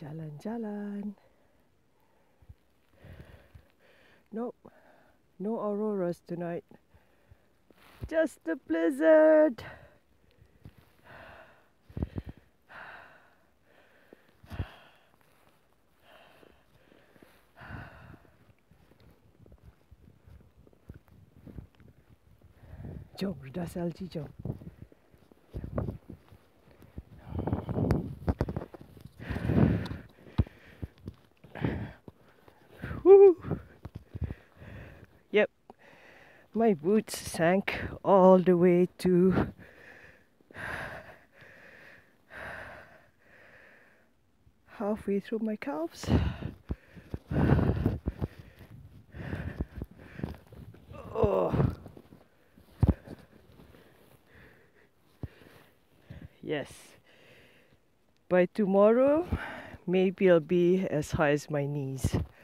Jalan-jalan. Nope, no auroras tonight. Just a blizzard. Jom, redah salji, jom. Woo! Yep, my boots sank all the way to halfway through my calves. Oh, yes. By tomorrow, maybe I'll be as high as my knees.